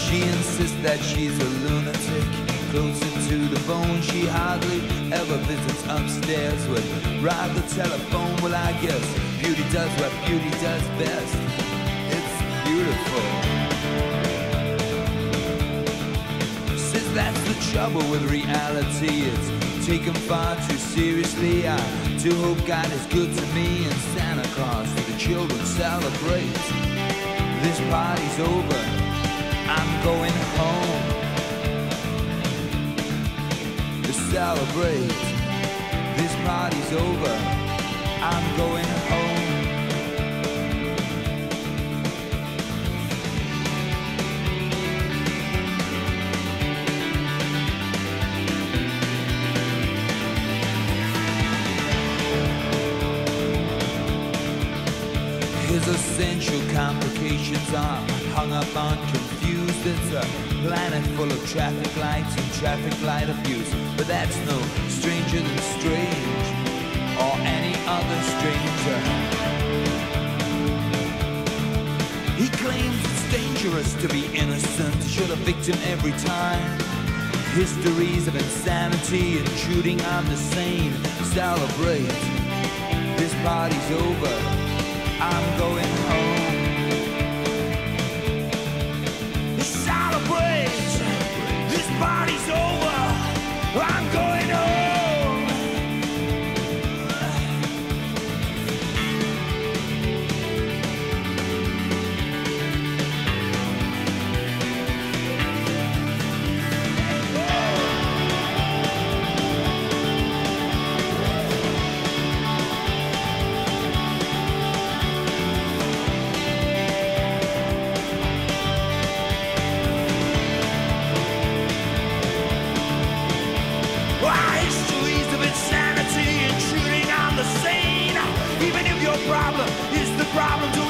She insists that she's a lunatic, closer to the bone. She hardly ever visits upstairs, would rather telephone. Well, I guess beauty does what beauty does best. It's beautiful. Says that's the trouble with reality. It's taken far too seriously. I do hope God is good to me and Santa Claus for the children celebrate. This party's over, I'm going home to celebrate. This party's over, I'm going home. His essential complications are hung up on confused. It's a planet full of traffic lights and traffic light abuse. But that's no stranger than strange, or any other stranger. He claims it's dangerous to be innocent, shoot a victim every time. Histories of insanity intruding on the sane. Celebrate, this party's over, I'm going home. Celebrate, this party's over, I'm going home. Problem is the problem.